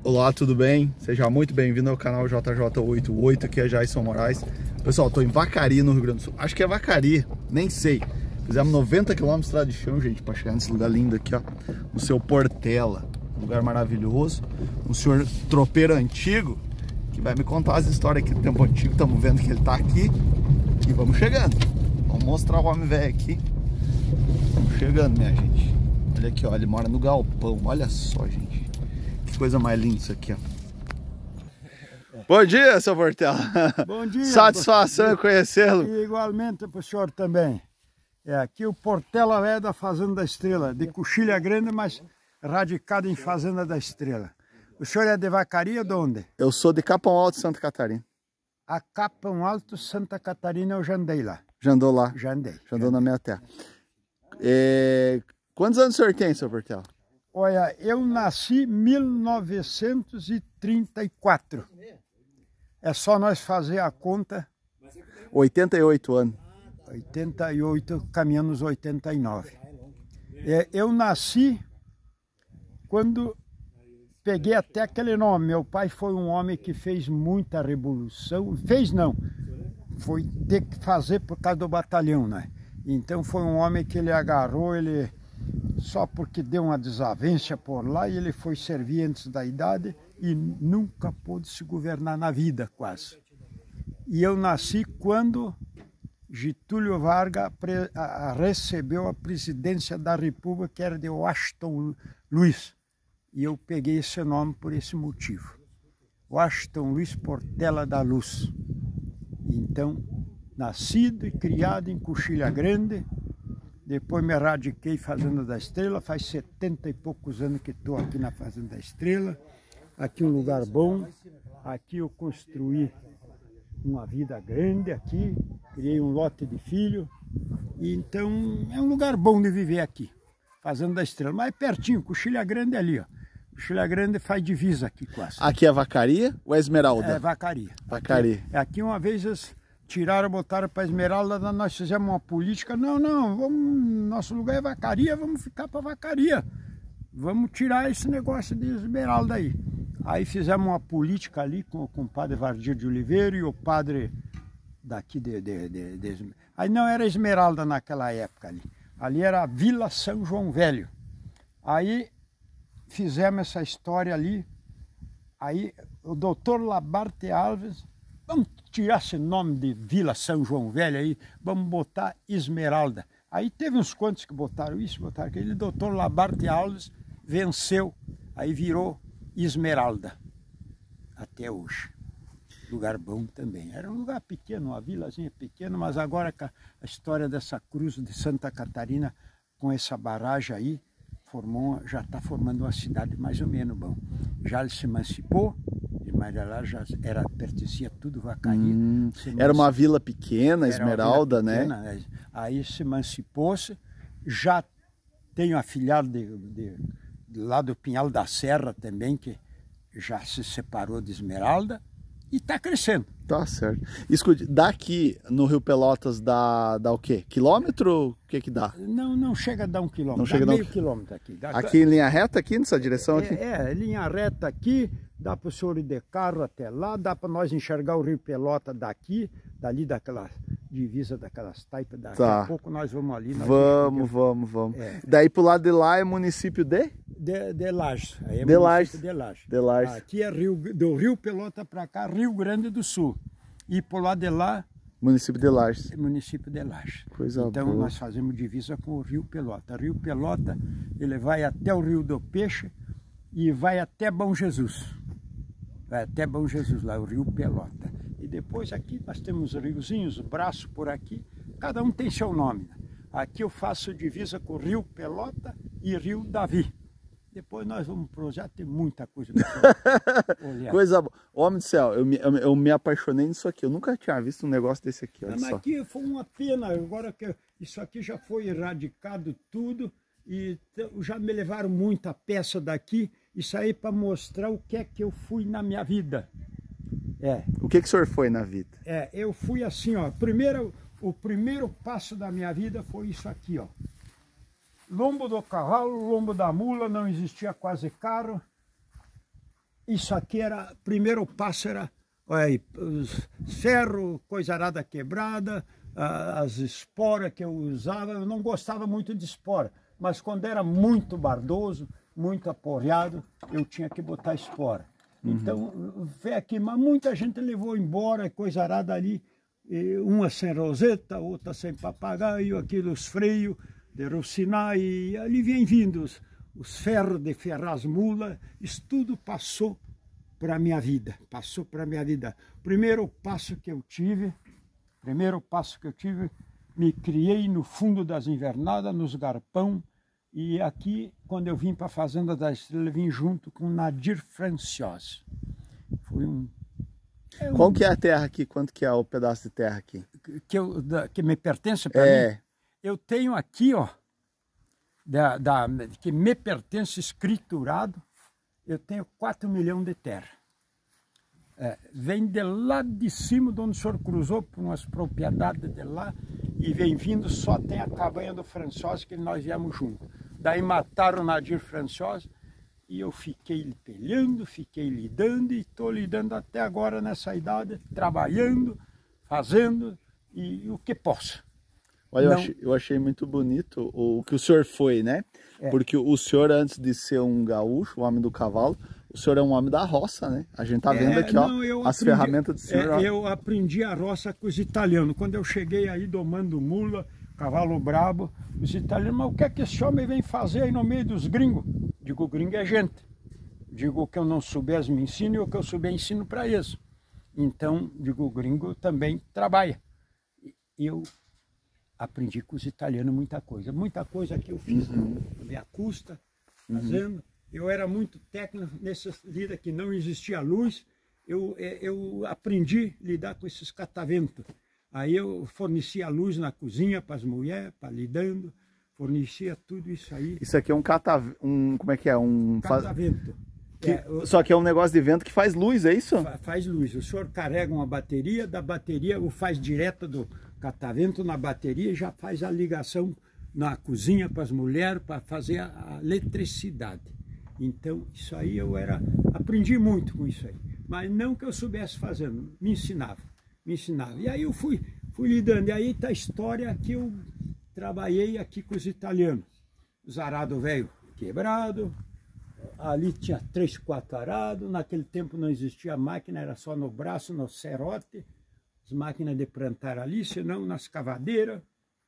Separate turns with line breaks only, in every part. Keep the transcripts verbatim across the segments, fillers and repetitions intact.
Olá, tudo bem? Seja muito bem-vindo ao canal J J oitenta e oito, aqui é Jason Moraes. Pessoal, estou em Vacaria, no Rio Grande do Sul. Acho que é Vacaria, nem sei. Fizemos noventa quilômetros de estrada de chão, gente, para chegar nesse lugar lindo aqui, ó. No seu Portela, um lugar maravilhoso. Um senhor tropeiro antigo que vai me contar as histórias aqui do tempo antigo. Estamos vendo que ele está aqui e vamos chegando. Vamos mostrar o homem velho aqui. Vamos chegando, minha gente. Olha aqui, ó, ele mora no galpão. Olha só, gente. Que coisa mais linda isso aqui, ó. Bom dia, seu Portela.
Bom dia.
Satisfação em conhecê-lo.
E igualmente para o senhor também. É aqui o Portela é da Fazenda da Estrela, de Coxilha Grande, mas radicado em Fazenda da Estrela. O senhor é de Vacaria de onde?
Eu sou de Capão Alto, Santa Catarina.
A Capão Alto, Santa Catarina, eu já andei lá.
Já andou lá?
Já andei.
Já andou na minha terra. É... Quantos anos o senhor tem, seu Portela?
Olha, eu nasci em mil novecentos e trinta e quatro. É só nós fazer a conta.
oitenta e oito anos.
oitenta e oito, caminhando os oitenta e nove. É, eu nasci quando peguei até aquele nome. Meu pai foi um homem que fez muita revolução. Fez não, foi ter que fazer por causa do batalhão, né? Então foi um homem que ele agarrou, ele só porque deu uma desavença por lá e ele foi servir antes da idade e nunca pôde se governar na vida, quase. E eu nasci quando Getúlio Vargas recebeu a presidência da República, que era de Washington Luiz. E eu peguei esse nome por esse motivo. Washington Luiz Portela da Luz. Então, nascido e criado em Coxilha Grande, depois me erradiquei Fazenda da Estrela, faz setenta e poucos anos que estou aqui na Fazenda da Estrela. Aqui um lugar bom, aqui eu construí uma vida grande aqui, criei um lote de filho, e então é um lugar bom de viver aqui, Fazenda da Estrela, mas é pertinho, Coxilha Grande é ali, ó. Coxilha Grande faz divisa aqui quase.
Aqui é Vacaria ou é Esmeralda?
É Vacaria.
Vacaria.
Aqui, aqui uma vez eles tiraram, botaram para Esmeralda, nós fizemos uma política, não, não, vamos, nosso lugar é Vacaria, vamos ficar para Vacaria. Vamos tirar esse negócio de Esmeralda aí. Aí fizemos uma política ali com, com o padre Vardir de Oliveira e o padre daqui de, de, de, de... Aí não era Esmeralda naquela época ali. Ali era a Vila São João Velho. Aí fizemos essa história ali. Aí o doutor Labarte Alves, vamos tirar esse nome de Vila São João Velho aí, vamos botar Esmeralda. Aí teve uns quantos que botaram isso, botaram aquele. doutor Labarte Alves venceu, aí virou Esmeralda, até hoje. Lugar bom também. Era um lugar pequeno, uma vilazinha pequena, mas agora com a história dessa cruz de Santa Catarina, com essa barragem aí, formou, já está formando uma cidade mais ou menos bom. Já ele se emancipou, mas lá já era, pertencia tudo Vacaria.
Hum, era uma vila pequena, Esmeralda, vila pequena, né?
Aí se emancipou-se, já tem um afilhado de, de lá do Pinhal da Serra também, que já se separou de Esmeralda e está crescendo.
Tá certo. Escute, daqui no Rio Pelotas dá, dá o quê? Quilômetro? O que que dá?
Não, não chega a dar um quilômetro,
não
dá
chega
meio
não...
quilômetro aqui. Dá...
Aqui em linha reta, aqui nessa direção aqui?
É, é linha reta aqui, dá para o senhor ir de carro até lá, dá para nós enxergar o Rio Pelota daqui, dali daquela divisa daquelas taipas, daqui
tá.
a pouco nós vamos ali. Nós
vamos, vamos, vamos. É. Daí pro lado de lá é município de?
De, de Lages. Aí é
de Lages.
De Lages.
De Lages.
Aqui é Rio, do Rio Pelota para cá, Rio Grande do Sul. E por lá de lá...
Município de Lages.
Município de Lages.
Coisa
então
boa.
Nós fazemos divisa com o Rio Pelota. Rio Pelota, ele vai até o Rio do Peixe e vai até Bom Jesus. Vai até Bom Jesus, lá o Rio Pelota. E depois aqui nós temos riozinhos, braço por aqui, cada um tem seu nome. Aqui eu faço divisa com o Rio Pelota e Rio Davi. Depois nós vamos pro já tem muita coisa para olhar.
Coisa boa. Homem do céu, eu me, eu, eu me apaixonei nisso aqui. Eu nunca tinha visto um negócio desse aqui. Olha
Mas
só.
aqui foi uma pena, agora que isso aqui já foi erradicado tudo e já me levaram muita peça daqui. Isso aí para mostrar o que é que eu fui na minha vida. É.
O que que o senhor foi na vida?
É, eu fui assim, ó. Primeiro, o primeiro passo da minha vida foi isso aqui, ó. Lombo do cavalo, lombo da mula, não existia quase carro. isso aqui era, primeiro passo era, olha aí, ferro, coisa arada quebrada, as esporas que eu usava, eu não gostava muito de espora, mas quando era muito bardoso, muito aporreado, eu tinha que botar espora. Uhum. Então, vê aqui, mas muita gente levou embora, coisa arada ali, uma sem roseta, outra sem papagaio, aquilo, os freios de rocinar, e ali vem vindo os, os ferros de ferrar as mulas, isso tudo passou para a minha vida, passou para a minha vida. Primeiro passo que eu tive, primeiro passo que eu tive, me criei no fundo das invernadas, nos garpão, e aqui, quando eu vim para a Fazenda da Estrela, vim junto com Nadir Franciose. Foi um...
É um... Qual que é a terra aqui? Quanto que é o pedaço de terra aqui?
Que, eu, da, que me pertence para
é.
mim? Eu tenho aqui, ó, da, da, que me pertence escriturado, eu tenho quatro milhões de terra. É, vem de lá de cima, de onde o senhor cruzou, por umas propriedades de lá, e vem vindo, só tem a cabanha do Franciose, que nós viemos juntos. Daí mataram o Nadir Franciose, e eu fiquei pelhando, fiquei lidando, e estou lidando até agora nessa idade, trabalhando, fazendo, e, e o que posso.
Olha,
Não...
eu, achei, eu achei muito bonito o, o que o senhor foi, né? É. Porque o senhor, antes de ser um gaúcho, o homem do cavalo, o senhor é um homem da roça, né? A gente tá vendo aqui, é, ó, não, as aprendi, ferramentas do senhor.
É, eu aprendi a roça com os italianos. Quando eu cheguei aí domando mula, cavalo brabo, os italianos, mas o que é que esse homem vem fazer aí no meio dos gringos? Digo, gringo é gente. Digo, o que eu não souber, me ensino, e o que eu souber, ensino para eles. Então, digo, o gringo também trabalha. Eu aprendi com os italianos muita coisa. Muita coisa que eu fiz uhum. a minha custa, fazendo. Uhum. Eu era muito técnico nessas lidas que não existia luz. Eu, eu aprendi a lidar com esses cataventos. Aí eu fornecia luz na cozinha para as mulheres, para lidando. Fornecia tudo isso aí.
Isso aqui é um catavento, um, como é que é? Um
catavento.
Que,
é, o,
só que é um negócio de vento que faz luz, é isso?
Faz luz. O senhor carrega uma bateria, da bateria o faz direto do catavento na bateria e já faz a ligação na cozinha para as mulheres para fazer a, a eletricidade. Então, isso aí eu era... Aprendi muito com isso aí. Mas não que eu soubesse fazendo, me ensinava. Me ensinava. E aí eu fui, fui lidando. E aí está a história que eu trabalhei aqui com os italianos. Os arados velho quebrado. Ali tinha três, quatro arados. Naquele tempo não existia máquina, era só no braço, no serrote. As máquinas de plantar ali, senão nas cavadeiras.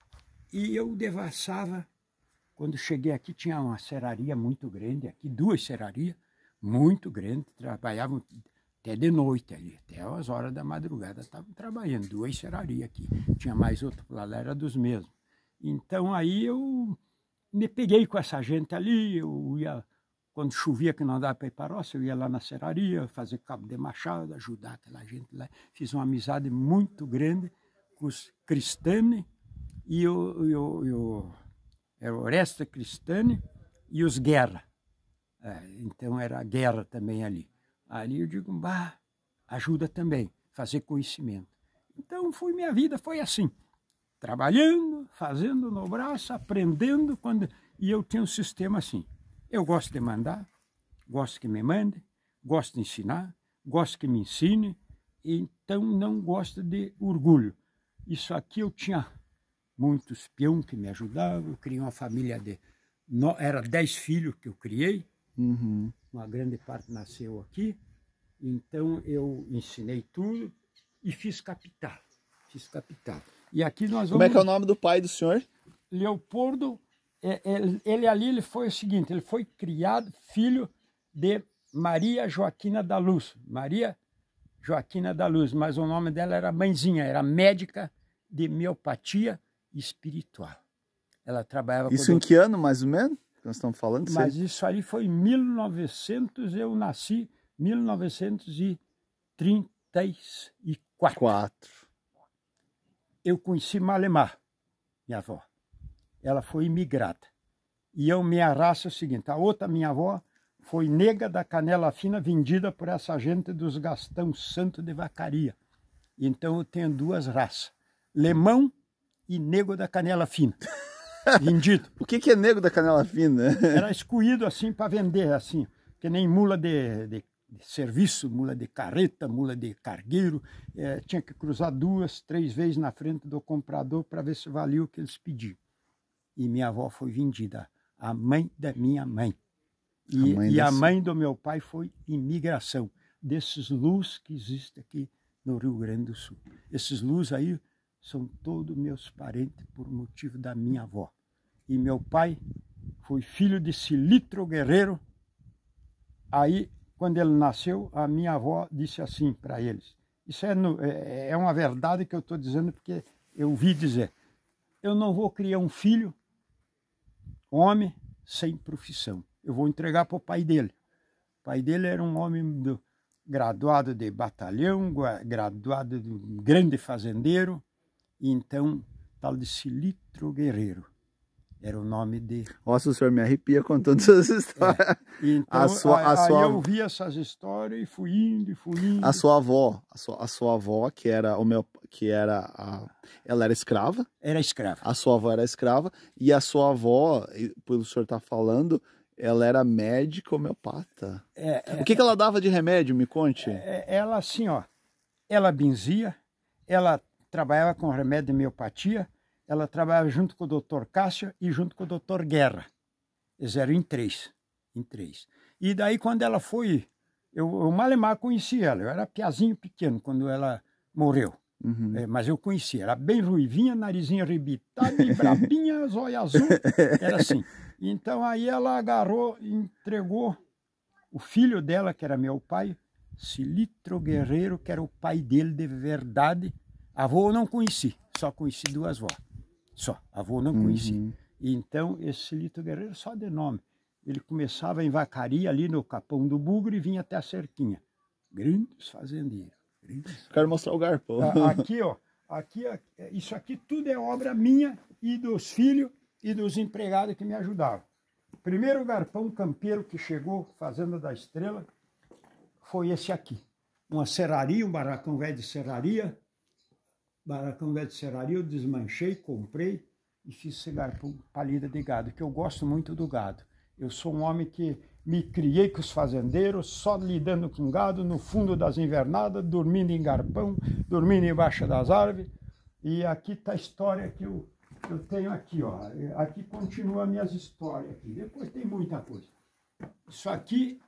E eu devassava. Quando cheguei aqui tinha uma serraria muito grande, aqui duas serrarias muito grandes, trabalhavam até de noite ali, até as horas da madrugada estavam trabalhando, duas serrarias aqui, tinha mais outro lá, lá era dos mesmos. Então aí eu me peguei com essa gente ali, eu ia, quando chovia que não dava para ir para a roça, eu ia lá na serraria, fazer cabo de machado, ajudar aquela gente lá, fiz uma amizade muito grande com os Cristani e o... E o, e o era o Oresta Cristani e os Guerra. É, então era a guerra também ali. Ali eu digo, bah, ajuda também, fazer conhecimento. Então foi, minha vida foi assim, trabalhando, fazendo no braço, aprendendo, quando... e eu tinha um sistema assim. Eu gosto de mandar, gosto que me mande, gosto de ensinar, gosto que me ensine, então não gosto de orgulho. Isso aqui eu tinha muitos peões que me ajudavam, eu criei uma família de... No, era dez filhos que eu criei, uhum. Uma grande parte nasceu aqui, então eu ensinei tudo e fiz capital, fiz capital. E aqui nós vamos...
Como é que é o nome do pai do senhor?
Leopoldo, ele, ele ali ele foi o seguinte, ele foi criado filho de Maria Joaquina da Luz, Maria Joaquina da Luz, mas o nome dela era mãezinha, era médica de homeopatia espiritual. Ela trabalhava...
Isso em que ano, mais ou menos? Nós estamos falando?
Mas sei. Isso ali foi em mil e novecentos, eu nasci em mil novecentos e trinta e quatro. Quatro. Eu conheci Malemar, minha avó. Ela foi imigrada. E eu, minha raça é o seguinte, a outra minha avó foi nega da canela fina vendida por essa gente dos Gastão Santo de Vacaria. Então eu tenho duas raças, lemão e nego da canela fina, vendido.
O que, que é nego da canela fina?
Era escoído assim para vender, assim, que nem mula de, de de serviço, mula de carreta, mula de cargueiro. É, tinha que cruzar duas, três vezes na frente do comprador para ver se valia o que eles pediam. E minha avó foi vendida, a mãe da minha mãe. E a mãe, e a mãe do meu pai foi imigração, desses luz que existem aqui no Rio Grande do Sul. Esses luz aí são todos meus parentes por motivo da minha avó. E meu pai foi filho de Cilitro Guerreiro. Aí, quando ele nasceu, a minha avó disse assim para eles. Isso é, no, é, é uma verdade que eu estou dizendo porque eu ouvi dizer. Eu não vou criar um filho, homem, sem profissão. Eu vou entregar para o pai dele. O pai dele era um homem do, graduado de batalhão, graduado de um grande fazendeiro. E então, tal de Cilitro Guerreiro. Era o nome de...
Nossa, o senhor me arrepia contando essas histórias.
É. Então, a sua, a, a sua... aí eu vi essas histórias e fui indo, e fui indo.
A sua avó, a sua, a sua avó, que era o meu, que era a... Ela era escrava?
Era escrava.
A sua avó era escrava. E a sua avó, pelo senhor estar falando, ela era médica homeopata. É, é, o que, que ela dava de remédio? Me conte.
É, ela assim, ó, ela benzia, ela trabalhava com remédio de homeopatia. Ela trabalhava junto com o doutor Cássio e junto com o doutor Guerra. Eles eram em três, em três. E daí quando ela foi, eu, eu malemar conheci ela, eu era piazinho pequeno quando ela morreu. Uhum. É, mas eu conheci, era bem ruivinha, narizinha arrebitada e brabinha, zóia azul, era assim. Então aí ela agarrou e entregou o filho dela, que era meu pai, Cilitro Guerreiro, que era o pai dele de verdade. A avó eu não conheci, só conheci duas vós. Só, a avó não conheci. Uhum. Então, esse Cilitro Guerreiro só de nome. Ele começava em Vacaria, ali no Capão do Bugre, e vinha até a Cerquinha. Grandes fazendeiros. Grandes...
Quero mostrar o garpão.
Aqui, ó. Aqui, isso aqui tudo é obra minha e dos filhos e dos empregados que me ajudavam. O primeiro garpão campeiro que chegou, Fazenda da Estrela, foi esse aqui. Uma serraria, um barracão velho de serraria. Barracão velho de serraria, eu desmanchei, comprei e fiz esse garpão palida de gado, que eu gosto muito do gado. Eu sou um homem que me criei com os fazendeiros, só lidando com gado, no fundo das invernadas, dormindo em garpão, dormindo embaixo das árvores. E aqui está a história que eu, eu tenho aqui, ó. Aqui continua as minhas histórias aqui. Depois tem muita coisa. Isso aqui,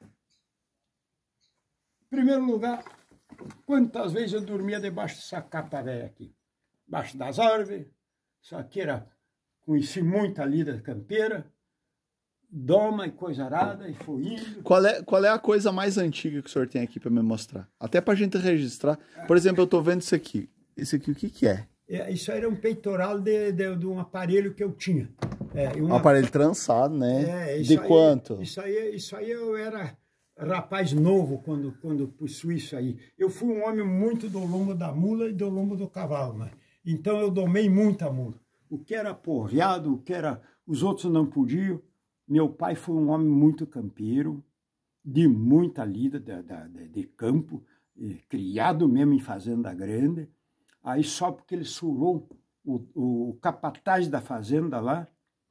em primeiro lugar, quantas vezes eu dormia debaixo dessa capa velha aqui? Debaixo das árvores. Isso aqui era... Conheci muita lida campeira. Doma e coisa arada, e foi indo.
Qual é, qual é a coisa mais antiga que o senhor tem aqui para me mostrar? Até para a gente registrar. Por exemplo, eu estou vendo isso aqui. Isso aqui, o que que é?
é isso era um peitoral de, de, de um aparelho que eu tinha. É,
uma... Um aparelho trançado, né?
É,
de
aí,
quanto?
Isso aí, isso aí eu era... rapaz novo quando, quando possui isso aí. Eu fui um homem muito do lombo da mula e do lombo do cavalo, né? Então eu domei muita mula. O que era porreado, o que era... Os outros não podiam. Meu pai foi um homem muito campeiro, de muita lida de, de, de campo, criado mesmo em fazenda grande. Aí só porque ele surou o, o capataz da fazenda lá,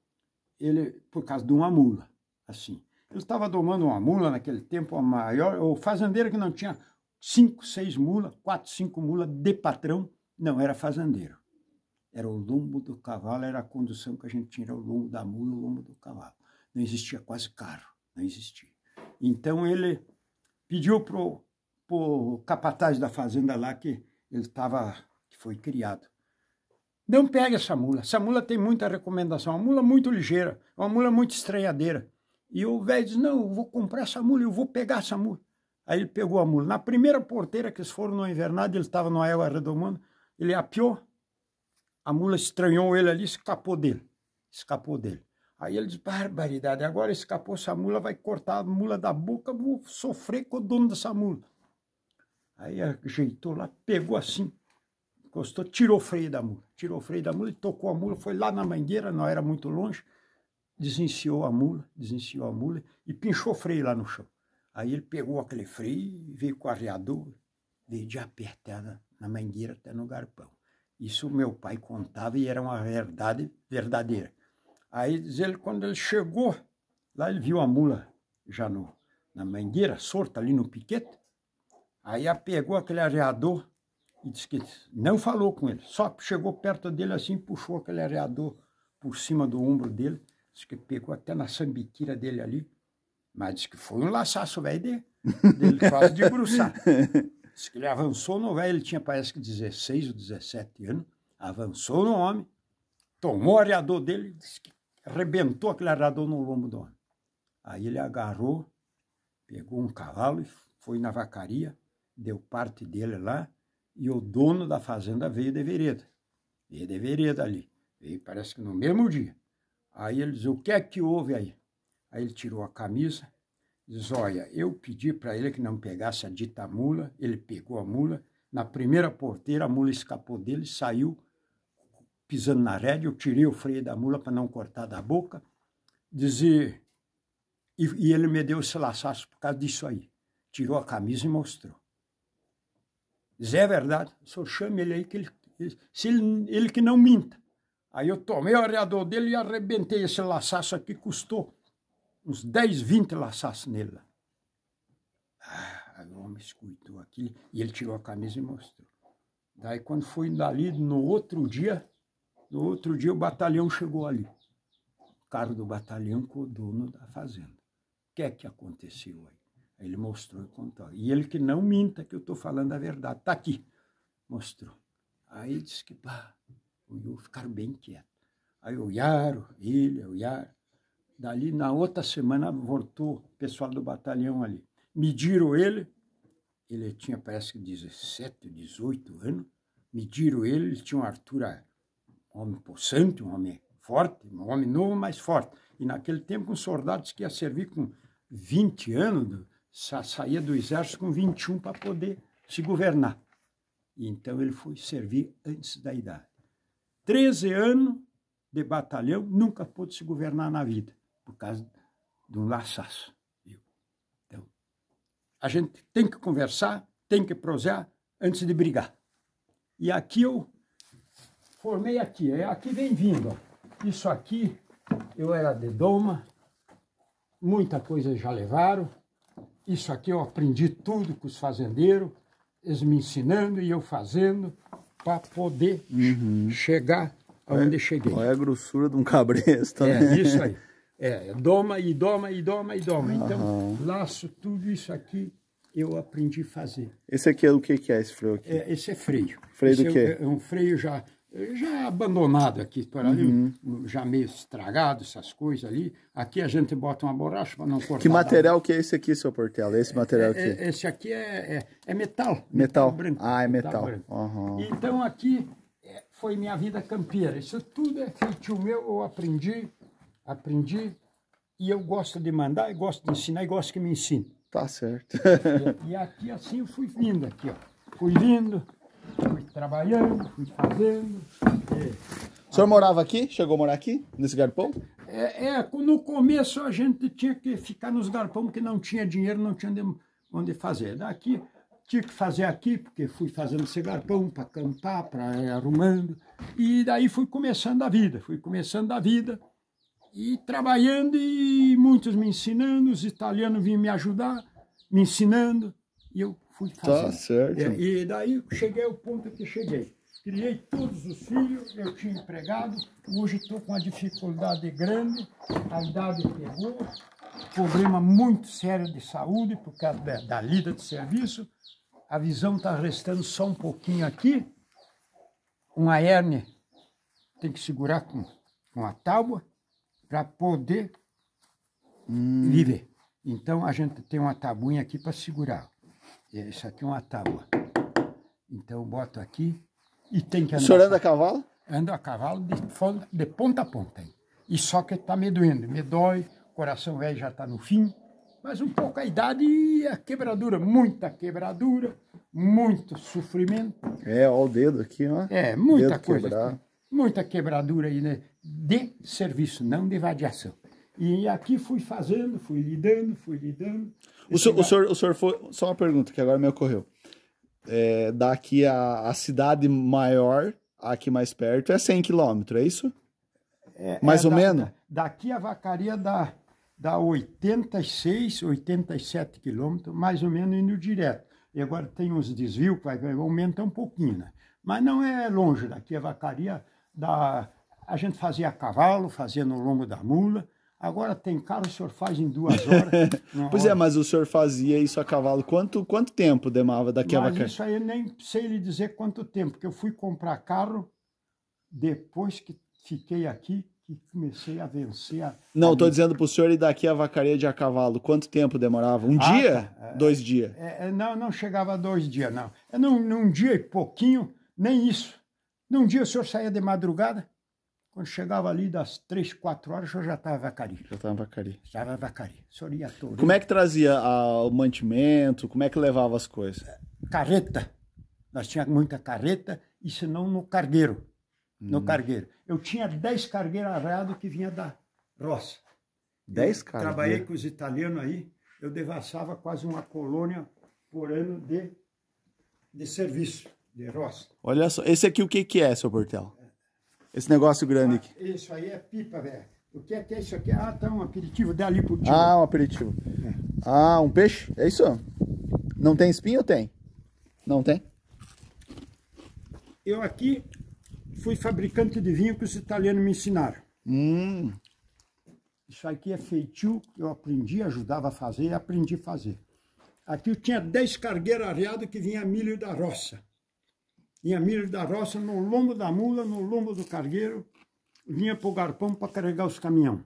ele, por causa de uma mula, assim. Ele estava domando uma mula naquele tempo, a maior, o fazendeiro que não tinha cinco, seis mulas, quatro, cinco mulas de patrão, não era fazendeiro. Era o lombo do cavalo, era a condução que a gente tinha, era o lombo da mula, o lombo do cavalo. Não existia quase carro, não existia. Então ele pediu para o capataz da fazenda lá, que ele estava, que foi criado. Não pegue essa mula, essa mula tem muita recomendação, uma mula muito ligeira, uma mula muito estranhadeira. E o velho disse, não, eu vou comprar essa mula, eu vou pegar essa mula. Aí ele pegou a mula. Na primeira porteira que eles foram no invernado, ele estava no Égua redomando, ele apiou, a mula estranhou ele ali, escapou dele, escapou dele. Aí ele disse, barbaridade, agora escapou essa mula, vai cortar a mula da boca, vou sofrer com o dono dessa mula. Aí ajeitou lá, pegou assim, encostou, tirou o freio da mula, tirou o freio da mula e tocou a mula, foi lá na mangueira, não era muito longe, desenciou a mula, desenciou a mula e pinchou o freio lá no chão. Aí ele pegou aquele freio, veio com o arreador, veio de apertada na mangueira até no garpão. Isso meu pai contava e era uma verdade verdadeira. Aí diz ele, quando ele chegou, lá ele viu a mula já no, na mangueira, sorta ali no piquete. Aí ela pegou aquele areador e disse que não falou com ele, só chegou perto dele assim, puxou aquele areador por cima do ombro dele, disse que pegou até na sambiquira dele ali, mas disse que foi um laçaço velho dele, dele quase debruçar. Disse que ele avançou no velho, ele tinha parece que dezesseis ou dezessete anos, avançou no homem, tomou o areador dele, disse que arrebentou aquele areador no lombo do homem. Aí ele agarrou, pegou um cavalo e foi na vacaria, deu parte dele lá, e o dono da fazenda veio de vereda. Veio de vereda ali. Veio, parece que no mesmo dia. Aí ele diz, o que é que houve aí? Aí ele tirou a camisa, diz, olha, eu pedi para ele que não pegasse a dita mula, ele pegou a mula, na primeira porteira a mula escapou dele, saiu pisando na rédea, eu tirei o freio da mula para não cortar da boca, dizia, e, e ele me deu esse laçaço por causa disso aí. Tirou a camisa e mostrou. Diz, é verdade, o senhor chama ele aí, que ele, se ele, ele que não minta. Aí eu tomei o areador dele e arrebentei esse laçaço aqui, custou uns dez, vinte laçaços nele. Ah, o homem escutou aquilo e ele tirou a camisa e mostrou. Daí quando foi dali, no outro dia, no outro dia o batalhão chegou ali. O carro do batalhão com o dono da fazenda. O que é que aconteceu aí? Aí ele mostrou e contou. E ele que não minta que eu estou falando a verdade. Está aqui. Mostrou. Aí disse que, pá, ficaram bem quietos. Aí olharam, ele, olharam. Dali, na outra semana, voltou o pessoal do batalhão ali. Mediram ele, ele tinha, parece que dezessete, dezoito anos. Mediram ele, ele tinha uma altura, um homem possante, um homem forte, um homem novo, mas forte. E naquele tempo, um soldado disse que ia servir com vinte anos, sa saía do exército com vinte e um para poder se governar. E então ele foi servir antes da idade. treze anos de batalhão, nunca pôde se governar na vida, por causa de um laçaço. Viu? Então, a gente tem que conversar, tem que prosear antes de brigar. E aqui eu formei aqui, é aqui vem vindo. Ó. Isso aqui, eu era de doma, muita coisa já levaram. Isso aqui eu aprendi tudo com os fazendeiros, eles me ensinando e eu fazendo para poder uhum. chegar aonde é, cheguei.
Olha a grossura de um cabresto, né?
É, isso aí. É, doma e doma e doma e doma. Uhum. Então, laço, tudo isso aqui eu aprendi a fazer.
Esse aqui é o que que é esse freio aqui?
É, esse é freio.
Freio
esse
do
é,
quê?
É um freio já... já abandonado aqui, por ali, uhum. já meio estragado, essas coisas ali. Aqui a gente bota uma borracha para não cortar.
Que material que é esse aqui, seu Portela? Esse material aqui?
É, é, esse aqui é, é, é metal.
Metal?
Metal branco.
Ah, é metal.
metal
uhum.
Então aqui foi minha vida campeira. Isso tudo é feito meu, eu aprendi, aprendi, e eu gosto de mandar, eu gosto de ensinar, e gosto que me ensine.
Tá certo.
e, e aqui assim eu fui vindo, aqui ó. Fui vindo, fui trabalhando, fui fazendo.
O senhor morava aqui? Chegou a morar aqui, nesse galpão?
É, é, no começo a gente tinha que ficar nos galpões, porque não tinha dinheiro, não tinha onde fazer. Daqui, tinha que fazer aqui, porque fui fazendo esse galpão para acampar, para ir arrumando. E daí fui começando a vida, fui começando a vida. E trabalhando, e muitos me ensinando, os italianos vinham me ajudar, me ensinando, e eu fui fazendo.
Tá certo.
É, e daí cheguei ao ponto que cheguei. Criei todos os filhos, eu tinha empregado, hoje estou com uma dificuldade grande, a idade pegou, problema muito sério de saúde, por causa da, da lida de serviço, a visão está restando só um pouquinho aqui, uma hérnia tem que segurar com, com a tábua para poder hum. viver. Então a gente tem uma tabuinha aqui para segurar. Isso aqui é uma tábua. Então eu boto aqui e tem que andar.
O senhor anda a cavalo?
Ando a cavalo de, de ponta a ponta. E só que está me doendo, me dói, o coração velho já está no fim, mas um pouco a idade e a quebradura, muita quebradura, muito sofrimento.
É, ó o dedo aqui, ó.
É, muita
dedo
coisa.
Quebrar.
Muita quebradura aí, né? De serviço, não de vadiação. E aqui fui fazendo, fui lidando, fui lidando.
O senhor, o senhor, o senhor foi... Só uma pergunta que agora me ocorreu. É, daqui a, a cidade maior, aqui mais perto, é cem quilômetros, é isso?
É,
mais
é
ou
da,
menos?
Da, daqui a vacaria dá, dá oitenta e seis, oitenta e sete quilômetros, mais ou menos indo direto. E agora tem uns desvios que vai, vai aumentar um pouquinho, né? Mas não é longe daqui, a Vacaria, da, a gente fazia a cavalo, fazia no lombo da mula. Agora tem carro, o senhor faz em duas horas.
Pois
hora.
é, mas o senhor fazia isso a cavalo. Quanto, quanto tempo demorava daqui
mas
a Vacaria?
Isso aí eu nem sei lhe dizer quanto tempo, porque eu fui comprar carro depois que fiquei aqui, que comecei a vencer a...
Não,
a
estou dizendo para o senhor ir daqui a Vacaria de a cavalo. Quanto tempo demorava? Um
ah,
dia?
Tá.
Dois dias?
É, não, não chegava a dois dias, não. É num, num dia e pouquinho, nem isso. Num dia o senhor saía de madrugada, quando chegava ali das três, quatro horas, o senhor já estava em Vacaria.
Já estava em Vacaria.
Já estava em Vacaria. O senhor ia todo.
Como é que trazia a, o mantimento? Como é que levava as coisas?
Carreta. Nós tínhamos muita carreta, e senão no cargueiro. No
Hum.
cargueiro. Eu tinha dez cargueiros arreados que vinha da roça.
Dez
Eu
cargueiros?
Trabalhei com os italianos aí, eu devassava quase uma colônia por ano de, de serviço, de roça.
Olha só, esse aqui o que que é, seu Portela? Esse negócio grande aqui.
Ah, isso aí é pipa, velho. O que é que é isso aqui? Ah, tá um aperitivo, dá ali pro tio.
Ah, um aperitivo.
É.
Ah, um peixe? É isso? Não tem espinho ou tem? Não tem?
Eu aqui fui fabricante de vinho que os italianos me ensinaram.
Hum.
Isso aqui é feitio, eu aprendi, ajudava a fazer e aprendi a fazer. Aqui eu tinha dez cargueiros arreados que vinha milho da roça. Vinha milho da roça no lombo da mula, no lombo do cargueiro, vinha para o galpão para carregar os caminhões.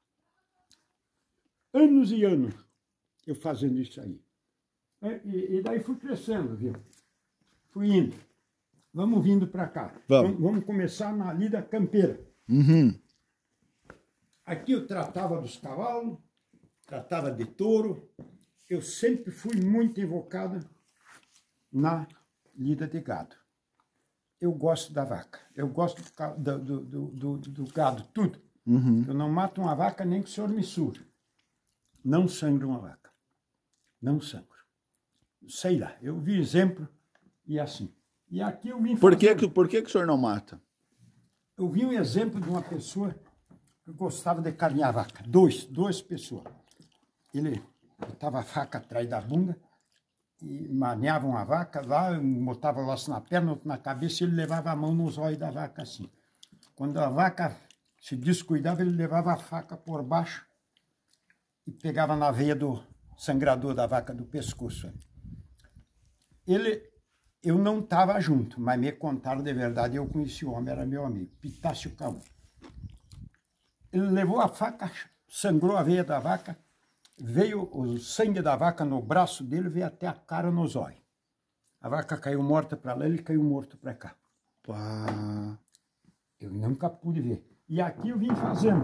Anos e anos eu fazendo isso aí. E, e daí fui crescendo, viu? Fui indo. Vamos vindo para cá.
Vamos.
Vamos, vamos começar na lida campeira.
Uhum.
Aqui eu tratava dos cavalos, tratava de touro. Eu sempre fui muito invocado na lida de gado. Eu gosto da vaca. Eu gosto do, do, do, do, do gado, tudo.
Uhum.
Eu não mato uma vaca nem que o senhor me suja. Não sangro uma vaca. Não sangro. Sei lá, eu vi exemplo e assim. E aqui eu vim
Por que,
fazer...
que, por que, que o senhor não mata?
Eu vi um exemplo de uma pessoa que gostava de carinhar a vaca. Dois, duas pessoas. Ele botava a faca atrás da bunda e maneava uma vaca lá, botava o laço na perna, outro na cabeça, e ele levava a mão nos olhos da vaca assim. Quando a vaca se descuidava, ele levava a faca por baixo e pegava na veia do sangrador da vaca, do pescoço. Ele... Eu não estava junto, mas me contaram de verdade, eu conheci o homem, era meu amigo, Pitácio Caú. Ele levou a faca, sangrou a veia da vaca, veio o sangue da vaca no braço dele, veio até a cara nos olhos. A vaca caiu morta para lá, ele caiu morto para cá.
Pá.
Eu nunca pude ver. E aqui eu vim fazendo.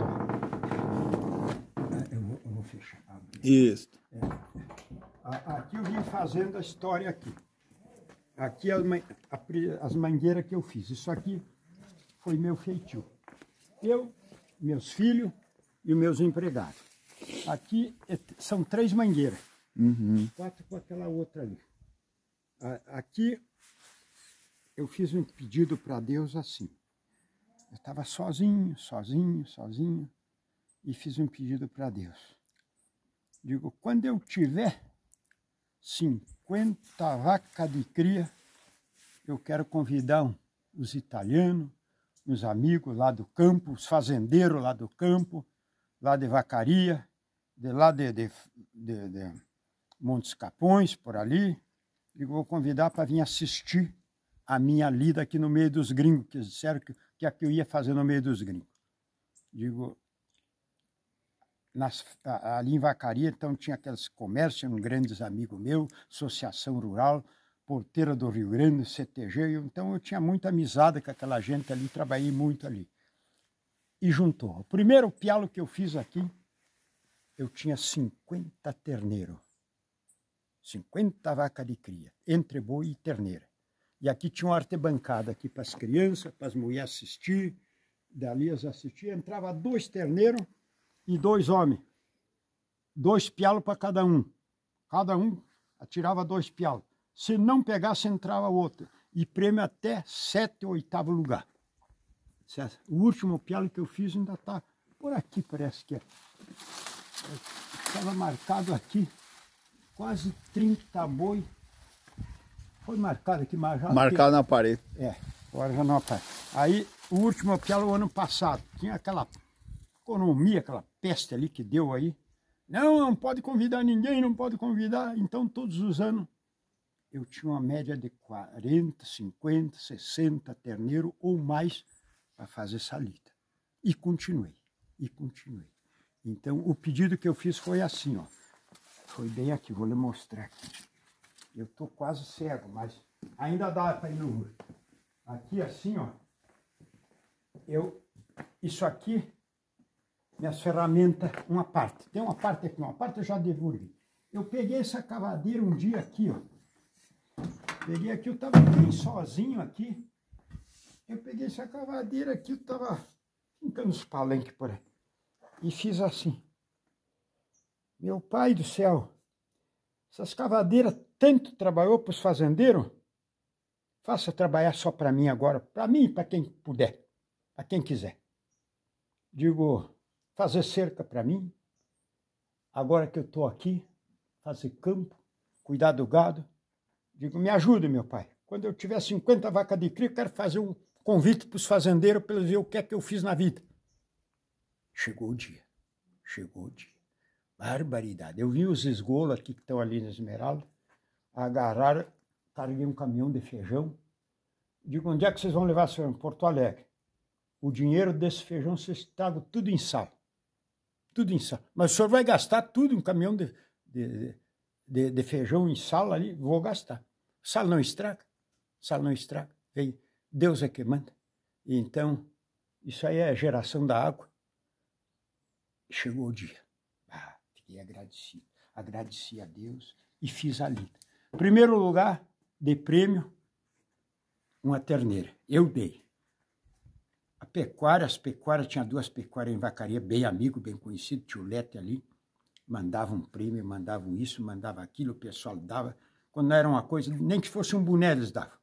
Eu vou, eu vou fechar.
Isso.
É. Aqui eu vim fazendo a história aqui. Aqui as, as mangueiras que eu fiz. Isso aqui foi meu feitio. Eu, meus filhos e os meus empregados. Aqui são três mangueiras.
Uhum.
Quatro com aquela outra ali. Aqui eu fiz um pedido para Deus assim. Eu estava sozinho, sozinho, sozinho. E fiz um pedido para Deus. Digo, quando eu tiver cinquenta vacas de cria, eu quero convidar um, os italianos, os amigos lá do campo, os fazendeiros lá do campo, lá de Vacaria, de lá de, de, de, de Montes Capões, por ali. Digo, vou convidar para vir assistir a minha lida aqui no meio dos gringos, que disseram que, que aqui eu ia fazer no meio dos gringos. Digo, Nas, ali em Vacaria, então, tinha aqueles comércios, um grandes amigos meus, Associação Rural, Porteira do Rio Grande, C T G, então eu tinha muita amizade com aquela gente ali, trabalhei muito ali. E juntou. O primeiro pialo que eu fiz aqui, eu tinha cinquenta terneiros, cinquenta vacas de cria, entre boi e terneira. E aqui tinha uma artebancada aqui para as crianças, para as mulheres assistir, dali as assistir, entrava dois terneiros, e dois homens, dois pialos para cada um. Cada um atirava dois pialos. Se não pegasse, entrava outro. E prêmio até sete, oitavo lugar. O último pialo que eu fiz ainda está por aqui, parece que é. Estava marcado aqui, quase trinta boi. Foi marcado aqui, mas já...
Marcado na parede.
É, agora já não aparece. Aí, o último aquele o ano passado, tinha aquela economia, aquela peste ali que deu aí. Não, não pode convidar ninguém, não pode convidar. Então, todos os anos, eu tinha uma média de quarenta, cinquenta, sessenta terneiros ou mais para fazer salida. E continuei, e continuei. Então, o pedido que eu fiz foi assim, ó. Foi bem aqui, vou lhe mostrar aqui. Eu estou quase cego, mas ainda dá para ir no muro. Aqui assim, ó. Eu, isso aqui, minhas ferramentas, uma parte. Tem uma parte aqui, uma parte eu já devolvi. Eu peguei essa cavadeira um dia aqui, ó. Peguei aqui, eu estava bem sozinho aqui. Eu peguei essa cavadeira aqui, eu estava fincando os palenques por aí. E fiz assim. Meu pai do céu, essas cavadeiras tanto trabalhou para os fazendeiros, faça trabalhar só para mim agora, para mim e para quem puder, para quem quiser. Digo, fazer cerca para mim, agora que eu estou aqui, fazer campo, cuidar do gado. Digo, me ajude, meu pai. Quando eu tiver cinquenta vacas de cria, eu quero fazer um convite para os fazendeiros para eles verem o que é que eu fiz na vida. Chegou o dia, chegou o dia. Barbaridade. Eu vi os esgolos aqui que estão ali na Esmeralda, agarraram, carreguei um caminhão de feijão. Digo, onde é que vocês vão levar, senhor? Em Porto Alegre. O dinheiro desse feijão vocês tragam tudo em sal. Tudo em sal. Mas o senhor vai gastar tudo um caminhão de, de, de, de feijão em sal ali? Vou gastar. Sal não estraga. Sal não estraga. Vem. Deus é que manda. E então, isso aí é a geração da água. Chegou o dia. Ah, fiquei agradecido. Agradeci a Deus e fiz a lida. Primeiro lugar, de prêmio, uma terneira. Eu dei. A pecuária, as pecuárias, tinha duas pecuárias em Vacaria, bem amigo, bem conhecido, tio Lete ali. Mandavam prêmio, mandavam isso, mandavam aquilo, o pessoal dava. Quando não era uma coisa, nem que fosse um boné eles davam.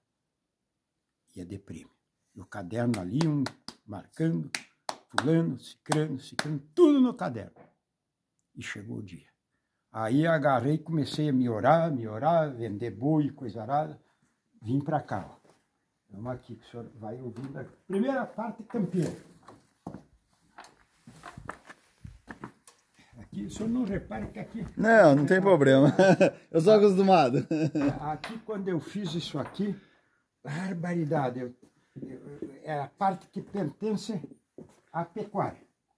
Ia de prêmio. E o caderno ali, um marcando, fulano, cicrano, cicrano, tudo no caderno. E chegou o dia. Aí agarrei, comecei a me orar, me orar, vender boi, coisa arada. Vim para cá, ó. Vamos aqui, que o senhor vai ouvindo aqui. Primeira parte, campeão. Aqui, o senhor não repara que aqui...
Não, não tem problema. Eu sou acostumado.
Aqui, quando eu fiz isso aqui, barbaridade. Eu, eu, é a parte que pertence à pecuária.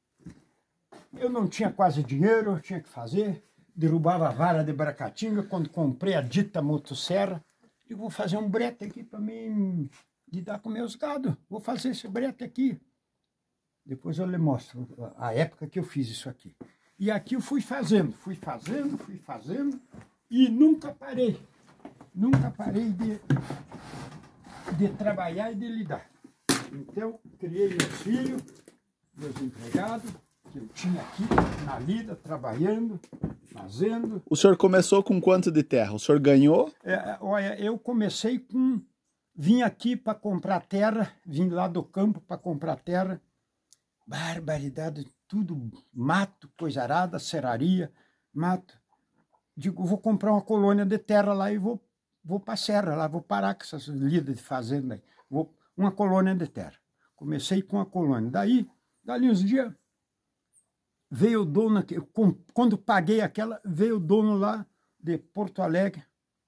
Eu não tinha quase dinheiro, eu tinha que fazer. Derrubava a vara de Bracatinga. Quando comprei a dita motosserra, eu vou fazer um brete aqui para mim lidar com meus gados. Vou fazer esse brete aqui. Depois eu lhe mostro a época que eu fiz isso aqui. E aqui eu fui fazendo, fui fazendo, fui fazendo e nunca parei. Nunca parei de, de trabalhar e de lidar. Então, criei meus filhos, meus empregados, que eu tinha aqui na lida, trabalhando, fazendo.
O senhor começou com quanto de terra? O senhor ganhou?
É, olha, eu comecei com... Vim aqui para comprar terra, vim lá do campo para comprar terra. Barbaridade, tudo mato, coisa arada, serraria, mato. Digo, vou comprar uma colônia de terra lá e vou, vou para a serra lá, vou parar com essas lidas de fazenda aí. Vou, uma colônia de terra. Comecei com a colônia. Daí, dali uns dias, veio o dono, aqui, quando paguei aquela, veio o dono lá de Porto Alegre.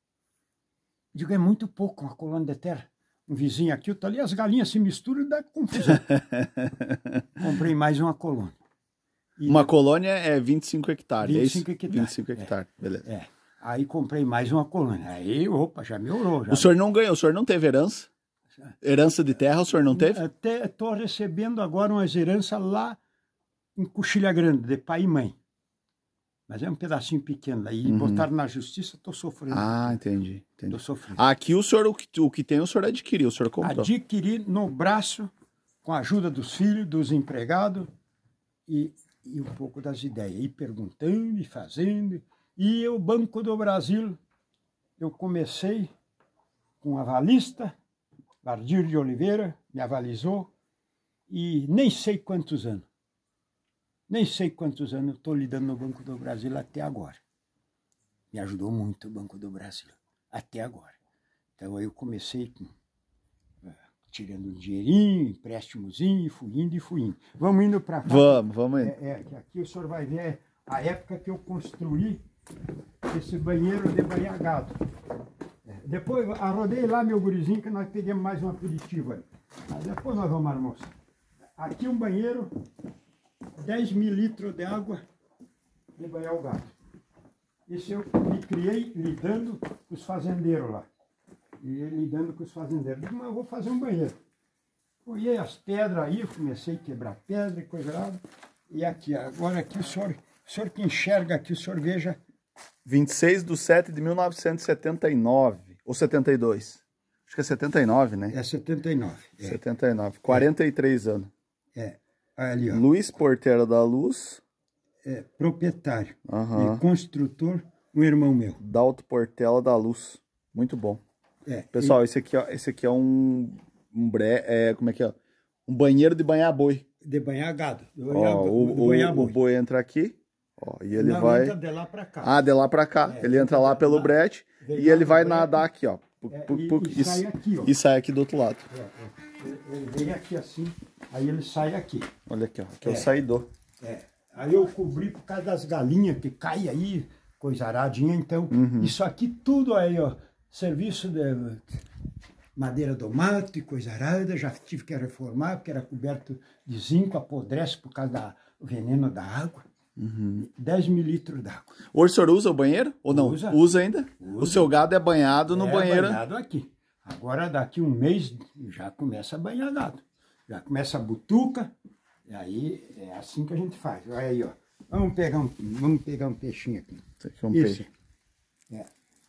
Digo, é muito pouco uma colônia de terra. Um vizinho aqui, outro ali, as galinhas se misturam e dá confusão. Comprei mais uma colônia. E
uma colônia é vinte e cinco hectares,
vinte e
é
cinco
isso?
hectares.
vinte e cinco hectares, é, beleza.
É. Aí comprei mais uma colônia. Aí, opa, já melhorou. Já.
O senhor não ganhou, o senhor não teve herança? Herança de terra o senhor não teve?
Até estou recebendo agora umas heranças lá em Coxilha Grande, de pai e mãe. Mas é um pedacinho pequeno. Aí uhum. botaram na justiça, estou sofrendo.
Ah, entendi. entendi.
Tô sofrendo.
Aqui o senhor, o que, o que tem, o senhor adquiriu, o senhor comprou.
Adquiri no braço, com a ajuda dos filhos, dos empregados e, e um pouco das ideias. E perguntando e fazendo. E o Banco do Brasil, eu comecei com um avalista, Vardir de Oliveira, me avalizou, e nem sei quantos anos. nem sei quantos anos eu estou lidando no Banco do Brasil até agora. Me ajudou muito o Banco do Brasil, até agora. Então eu comecei com, uh, tirando um dinheirinho, empréstimozinho, fui indo e fui indo. Vamos indo para cá.
Vamos, vamos indo.
É, é, aqui o senhor vai ver a época que eu construí esse banheiro de banhar gado. É, depois arrodei lá meu gurizinho que nós pegamos mais um aperitivo aí. Mas depois nós vamos almoçar. Aqui um banheiro, dez mil litros de água de banhar o gado. Isso eu me criei lidando com os fazendeiros lá. E lidando com os fazendeiros. Digo, mas eu vou fazer um banheiro. Olhei as pedras aí, comecei a quebrar pedra e coisa lá. E aqui, agora aqui o senhor, o senhor que enxerga aqui, o senhor veja.
vinte e seis de setembro de mil novecentos e setenta e nove. Ou setenta e dois. Acho que é setenta e nove, né?
É setenta e nove. É.
setenta e nove. quarenta e três é. anos.
É. Ali, ó.
Luiz Portela da Luz.
É, proprietário.
Uhum.
E construtor, um irmão meu.
Dalto Portela da Luz. Muito bom.
É,
Pessoal,
e...
esse aqui, ó, esse aqui é um, um bre... é, como é que é? Um banheiro de banhar boi.
De banhar gado. De
banhar, ó, o, de banhar o, boi. o boi entra aqui, ó, e ele Não, vai...
entra de lá pra cá.
Ah, de lá pra cá. É, ele entra lá pelo lá, brete e ele vai nadar aqui, ó.
É, e, e, sai aqui, ó.
E sai aqui do outro lado.
É, é. Ele vem aqui assim, aí ele sai aqui.
Olha aqui, ó. Aqui é, é o saidor.
É. Aí eu cobri por causa das galinhas que caem aí, coisa aradinha, então uhum. Isso aqui tudo aí, ó, serviço de madeira do mato e coisa arada, já tive que reformar, porque era coberto de zinco, apodrece por causa do veneno da água. Uhum. dez mil litros d'água.
Hoje o senhor usa o banheiro? Ou não?
Usa,
usa ainda?
Usa.
O seu gado é banhado no
é
banheiro?
É banhado aqui. Agora daqui um mês já começa a banhar gado. Já começa a butuca. E aí é assim que a gente faz. Olha aí, ó. Vamos pegar um, vamos pegar um peixinho aqui.
Esse aqui é um peixe.
É.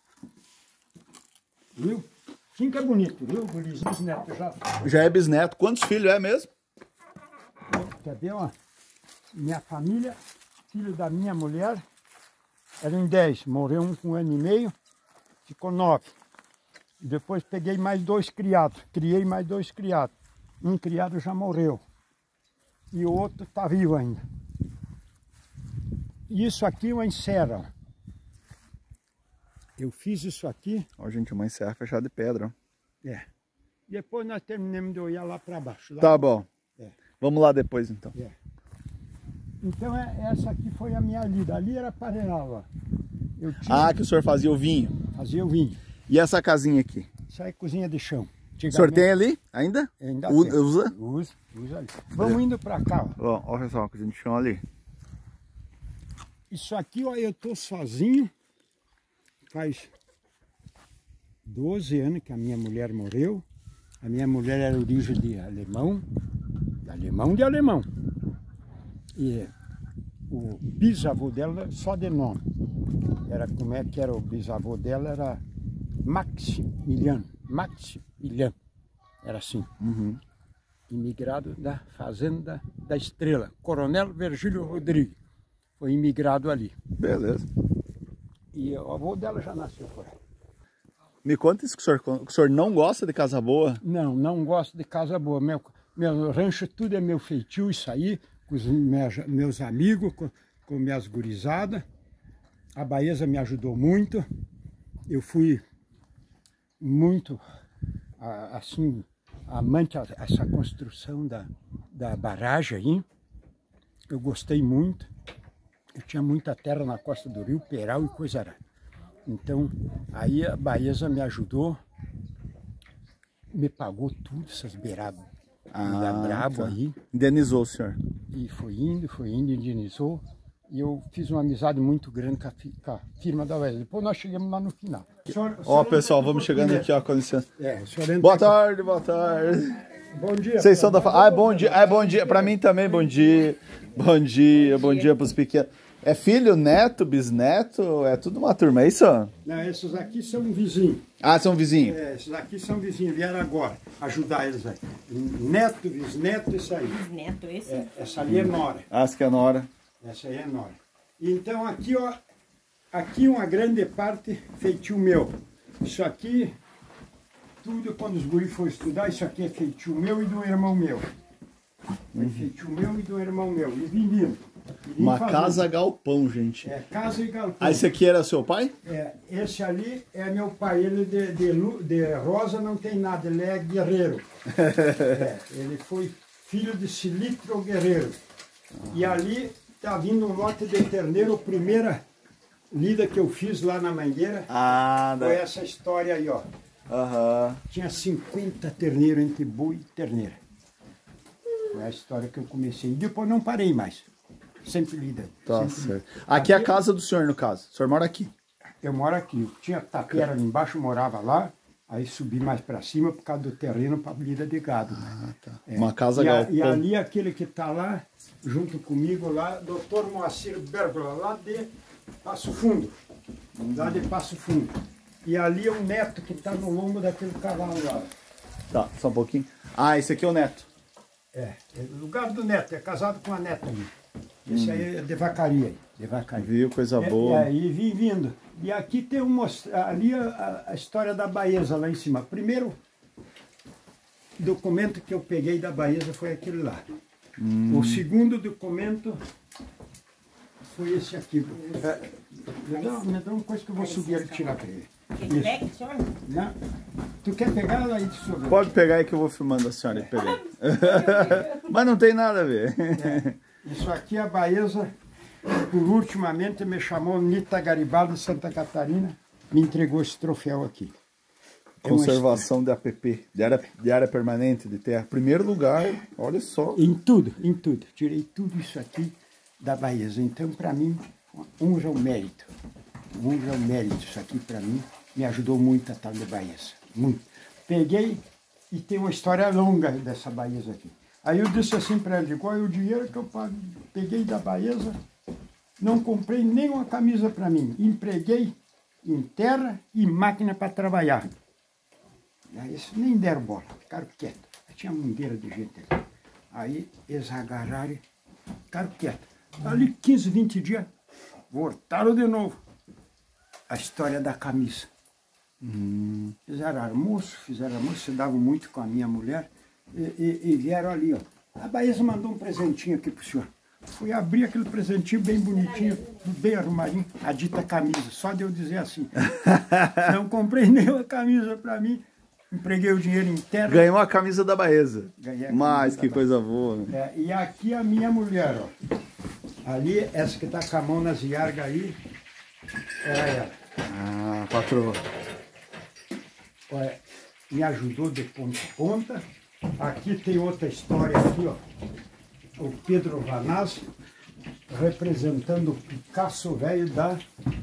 Viu? Assim que é bonito, viu? Gurizinhos neto já.
Já é bisneto. Quantos filhos é mesmo?
Quer ver, ó? Minha família, filho da minha mulher, eram dez. Morreu um com um ano e meio, ficou nove. Depois peguei mais dois criados. Criei mais dois criados. Um criado já morreu. E o outro está vivo ainda. Isso aqui é uma enserra. Eu fiz isso aqui.
Ó, gente, uma enserra fechada de pedra. Ó.
É. Depois nós terminamos de olhar lá para baixo. Lá
tá bom.
É.
Vamos lá depois, então.
É. Então é, essa aqui foi a minha lida. Ali era Parenal, ó. Eu tinha...
Ah, que o senhor fazia o vinho.
Fazia o vinho.
E essa casinha aqui?
Isso é cozinha de chão.
O senhor tem ali ainda?
Ainda
U
tem.
Usa?
Usa, usa ali. Vamos é. indo para cá, ó.
Ó, ó, pessoal, a cozinha de chão ali.
Isso aqui, ó, eu tô sozinho. Faz doze anos que a minha mulher morreu. A minha mulher era origem de alemão. De alemão de alemão. E o bisavô dela, só de nome. Era, como é que era o bisavô dela? Era Maximiliano. Maximiliano. Era assim.
Uhum.
Imigrado da Fazenda da Estrela. Coronel Virgílio Rodrigues. Foi imigrado ali.
Beleza.
E o avô dela já nasceu por aí.
Me conta isso, que o senhor, o senhor não gosta de casa boa?
Não, não gosto de casa boa. Meu, meu rancho tudo é meu feitio, isso aí, com os meus, meus amigos, com, com minhas gurizadas. A Baeza me ajudou muito. Eu fui muito, assim, amante a essa construção da, da barragem aí. Eu gostei muito. Eu tinha muita terra na costa do rio, Peral e coisa arada. Então, aí a Baeza me ajudou, me pagou tudo, essas beiradas
ah,
da Brabo
tá.
aí.
Indenizou o senhor?
E foi indo, foi indo, indenizou. E eu fiz uma amizade muito grande com a, com a firma da Baeza. Depois nós chegamos lá no final.
Ó, pessoal, vamos chegando aqui, ó, com licença.
É, o
boa tarde, boa tarde.
Bom dia.
Vocês são da... Ah, bom dia, ah, bom dia. Pra mim também, bom dia. Bom dia, bom dia pros pequenos. É filho, neto, bisneto, é tudo uma turma, é isso?
Não, esses aqui são vizinhos.
Ah, são vizinhos?
É, esses aqui são vizinhos, vieram agora ajudar eles aí. Neto, bisneto, isso aí.
Bisneto, esse?
É, essa ali é nora.
Ah, essa que é nora.
Essa aí é nora. Então aqui, ó, aqui uma grande parte feitio meu. Isso aqui, tudo quando os guris foram estudar, isso aqui é feitio meu e do irmão meu. É feitio meu e do irmão meu. E vendido.
Uma casa galpão, gente.
É, casa e galpão.
Ah, esse aqui era seu pai?
É, esse ali é meu pai. Ele de, de, de rosa não tem nada, ele é guerreiro. É, ele foi filho de Silítrio Guerreiro. Ah. E ali tá vindo um lote de terneiro, a primeira lida que eu fiz lá na Mangueira.
Ah,
foi da... essa história aí, ó.
Uhum.
Tinha cinquenta terneiros entre boi e terneira. Foi a história que eu comecei. E depois não parei mais. Sempre lida.
Tá
sempre
certo. Lida. Aqui é a casa do senhor, no caso. O senhor mora aqui?
Eu moro aqui. Eu tinha tapera ali embaixo, morava lá. Aí subi mais para cima por causa do terreno para lida de gado. Né?
Ah, tá.
É.
Uma casa
e,
galpão.
E ali aquele que está lá, junto comigo lá, doutor Moacir Bergola, lá de Passo Fundo. Lá de Passo Fundo. E ali é o neto que está no lombo daquele cavalo lá.
Tá, só um pouquinho. Ah, esse aqui é o neto.
É, é o lugar do neto, é casado com a neta ali. Esse hum. aí é de vacaria. De vacaria.
Viu, coisa
é,
boa.
É, e vim vindo. E aqui tem um, ali a, a história da Baeza lá em cima. Primeiro documento que eu peguei da Baeza foi aquele lá. Hum. O segundo documento foi esse aqui. É, me, dá, me dá uma coisa que eu vou subir ali e tirar para ele. Isso. Não. Tu quer pegar ela aí, senhor?
Pode pegar aí que eu vou filmando a senhora e pegar. Mas não tem nada a ver.
É. Isso aqui é a Baeza, por ultimamente me chamou Nita Garibaldi de Santa Catarina, me entregou esse troféu aqui. É
Conservação de A P P, de área, de área permanente de terra. Primeiro lugar, olha só.
Em tudo, em tudo. Tirei tudo isso aqui da Baeza. Então, para mim, honra o mérito. Honra o mérito. Isso aqui, para mim, me ajudou muito a tal de Baeza. Muito. Peguei e tem uma história longa dessa Baeza aqui. Aí eu disse assim para ele, qual é o dinheiro que eu peguei da Baeza? Não comprei nem uma camisa para mim. Empreguei em terra e máquina para trabalhar. E aí eles nem deram bola, ficaram quietos. Tinha mundeira de gente ali. Aí eles agarraram, ficaram quietos. Ali quinze, vinte dias, voltaram de novo. A história da camisa. Hum. Fizeram almoço, fizeram almoço, se davam muito com a minha mulher. E, e, e vieram ali, ó. A Baeza mandou um presentinho aqui pro senhor. Fui abrir aquele presentinho bem bonitinho, bem arrumadinho, a dita camisa. Só de eu dizer assim. Não comprei nenhuma camisa para mim. Empreguei o dinheiro em terra.
Ganhou a camisa da Baeza.
Ganhei a
Mas
camisa
que
da
coisa boa. Né?
É, e aqui a minha mulher, ó. Ali, essa que tá com a mão nas iargas aí, era ela.
Ah, patroa.
Olha, me ajudou de ponta a ponta. Aqui tem outra história aqui, ó. O Pedro Vanaz, representando o Picasso velho da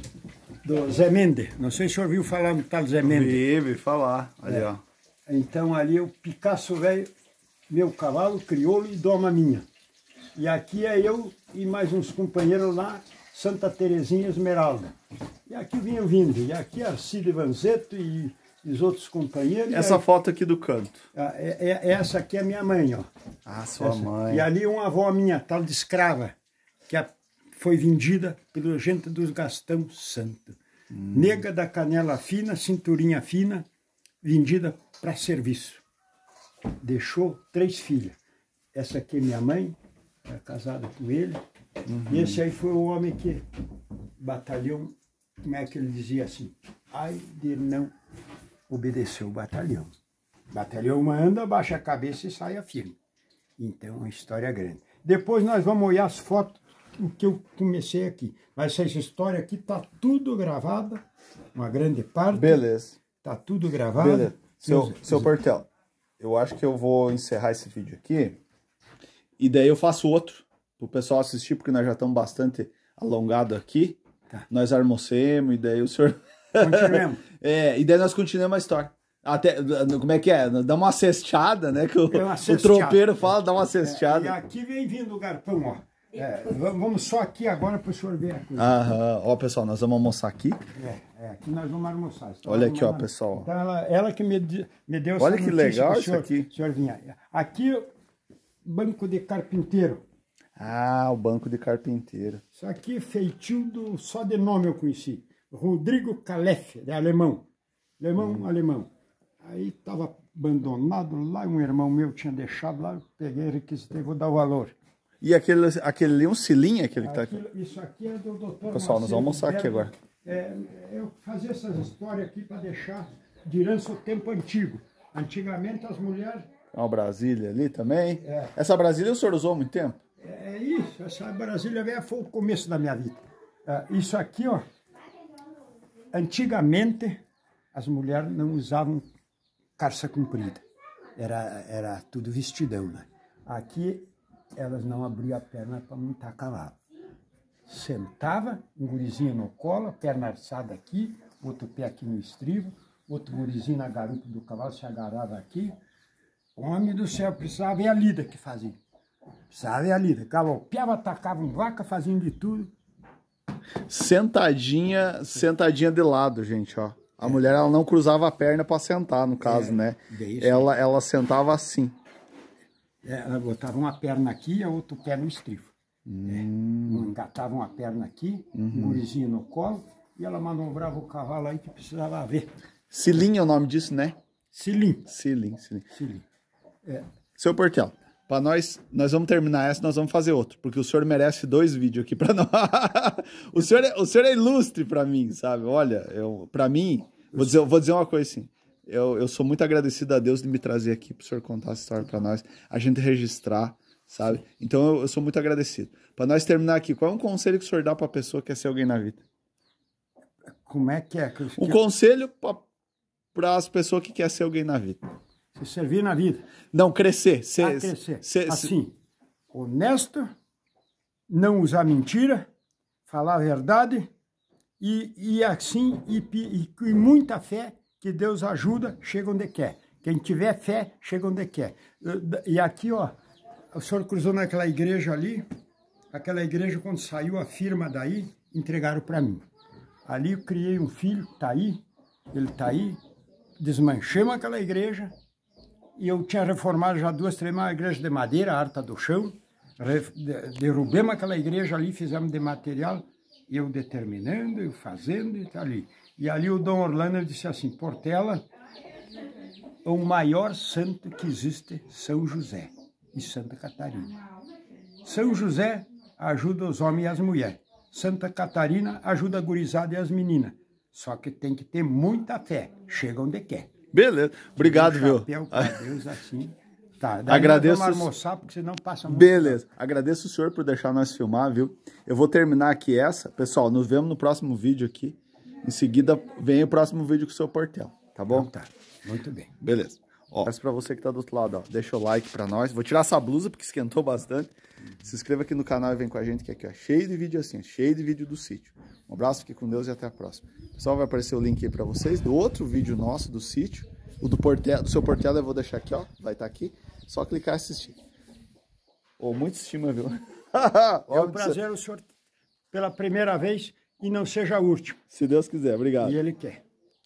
do Zé Mendes. Não sei se o senhor ouviu falar no tal Zé Mendes.
Vi, vi falar. Ali,
é.
ó.
Então ali o Picasso velho, meu cavalo, crioulo e doma minha. E aqui é eu e mais uns companheiros lá, Santa Terezinha Esmeralda. E aqui vinha vindo. E aqui Arcide Vanzeto e os outros companheiros.
Essa
aí,
foto aqui do canto.
É, é, essa aqui é minha mãe, ó.
Ah, sua
essa.
mãe.
E ali uma avó minha, tal de escrava, que a, foi vendida pelo gente dos Gastão Santo. Hum. Nega da canela fina, cinturinha fina, vendida para serviço. Deixou três filhas. Essa aqui é minha mãe, é casada com ele. Uhum. E esse aí foi o homem que, batalhão, como é que ele dizia assim? Ai de não obedecer o batalhão. Batalhão manda, baixa a cabeça e saia firme. Então, uma história grande. Depois nós vamos olhar as fotos que eu comecei aqui. Mas essa história aqui está tudo gravada, uma grande parte.
Beleza.
Está tudo gravado.
Beleza. Seu, seu Portela, eu acho que eu vou encerrar esse vídeo aqui. E daí eu faço outro para o pessoal assistir, porque nós já estamos bastante alongados aqui. Tá. Nós almocemos e daí o senhor...
Continuemos.
É, e daí nós continuamos a história. Até, como é que é? Dá uma cesteada, né? Que o,
é
o tropeiro fala, dá uma cesteada.
É, e aqui vem vindo o garpão, ó. É, vamos só aqui agora para o senhor ver a coisa.
Aham. Ó, pessoal, nós vamos almoçar aqui.
É, é aqui nós vamos almoçar. Então,
olha aqui, ó, pessoal.
Então ela, ela que me, me deu essa
olha que legal isso
senhor,
aqui.
Senhor vinha. Aqui, banco de carpinteiro.
Ah, o banco de carpinteiro.
Isso aqui feitio do, só de nome eu conheci. Rodrigo Calef, de alemão. Alemão, hum. alemão. Aí estava abandonado lá, um irmão meu tinha deixado lá, eu peguei, requisitei, vou dar o valor.
E aquele, aquele ali, um cilinho, aquele que tá aqui.
Isso aqui é do doutor
Pessoal, nós vamos almoçar aqui agora.
É, eu fazia essas histórias aqui para deixar de herança o tempo antigo. Antigamente as mulheres...
Uma Brasília ali também.
É.
Essa Brasília o senhor usou há muito tempo?
É, é isso, essa Brasília velha foi o começo da minha vida. É, isso aqui, ó, antigamente as mulheres não usavam calça comprida. Era, era tudo vestidão, né? Aqui elas não abriam a perna para montar cavalo. Sentava, um gurizinho no colo, perna alçada aqui, outro pé aqui no estribo, outro gurizinho na garupa do cavalo, se agarrava aqui. Homem do céu, precisava ver a lida que fazia. Precisava ver a lida. Galopeava, atacavam vaca, faziam de tudo.
Sentadinha, sentadinha de lado, gente, ó. A é. mulher, ela não cruzava a perna para sentar, no caso, é, né? Ela, ela sentava assim.
É, ela botava uma perna aqui e a outro pé no estribo.
Hum.
É. Engatava uma perna aqui, uhum. um gurizinho no colo, e ela manobrava o cavalo aí que precisava ver.
Cilim é o nome disso, né?
Cilim.
Cilim, cilim.
Cilim. É.
Seu Portela, para nós, nós vamos terminar essa, nós vamos fazer outro, porque o senhor merece dois vídeos aqui para nós. o, senhor é, o senhor é ilustre para mim, sabe? Olha, eu, para mim, vou dizer, vou dizer uma coisa assim, eu, eu sou muito agradecido a Deus de me trazer aqui para o senhor contar essa história para nós, a gente registrar, sabe? Então eu, eu sou muito agradecido. Para nós terminar aqui, qual é um conselho que o senhor dá para a pessoa que quer ser alguém na vida?
Como é que é? Que eu...
Um conselho para as pessoas que querem ser alguém na vida.
Se servir na vida.
Não, crescer. Ser,
ah, crescer.
Ser,
assim, honesto, não usar mentira, falar a verdade e, e assim, e, e com muita fé, que Deus ajuda, chega onde quer. Quem tiver fé, chega onde quer. E aqui, ó, o senhor cruzou naquela igreja ali, aquela igreja, quando saiu a firma daí, entregaram para mim. Ali eu criei um filho, tá aí, ele tá aí, desmanchamos aquela igreja, e eu tinha reformado já duas, três, uma igreja de madeira, harta do chão, derrubamos aquela igreja ali, fizemos de material, eu determinando, eu fazendo e tá ali. E ali o Dom Orlando disse assim, Portela, o maior santo que existe, São José e Santa Catarina. São José ajuda os homens e as mulheres. Santa Catarina ajuda a gurizada e as meninas. Só que tem que ter muita fé, chega onde quer.
Beleza, obrigado, viu?
Chapéu pra Deus assim. Tá, daí
agradeço.
Vamos almoçar, porque senão passa muito.
Beleza, tempo. Agradeço o senhor por deixar nós filmar, viu? Eu vou terminar aqui essa. Pessoal, nos vemos no próximo vídeo aqui. Em seguida, vem o próximo vídeo com o seu Portela, tá bom?
Então, tá, muito bem.
Beleza. Ó, peço pra você que tá do outro lado, ó, deixa o like pra nós. Vou tirar essa blusa, porque esquentou bastante. Se inscreva aqui no canal e vem com a gente, que aqui, ó, cheio de vídeo assim, cheio de vídeo do sítio. Um abraço, fique com Deus e até a próxima. Pessoal, vai aparecer o link aí pra vocês do outro vídeo nosso do sítio. O do, Portela, do seu Portela eu vou deixar aqui, ó. Vai estar aqui. Só clicar e assistir. Oh, muito estima, viu?
É um prazer o senhor pela primeira vez e não seja o último.
Se Deus quiser, obrigado.
E ele quer.